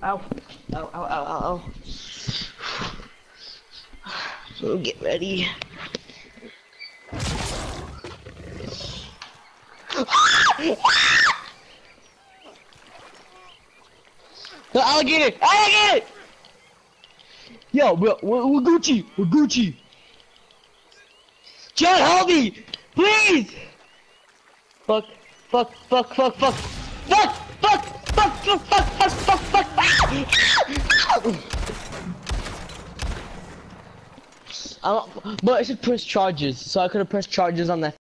Ow. Ow, ow, ow, ow, ow. Get ready. The alligator! Alligator! Yo, we're Gucci! We're Gucci! John, help me! Please! Fuck, fuck, fuck, fuck, fuck! Fuck! Fuck! Fuck! Fuck! Fuck! Fuck! Fuck! Fuck! But I should press charges, so I could have pressed charges on that.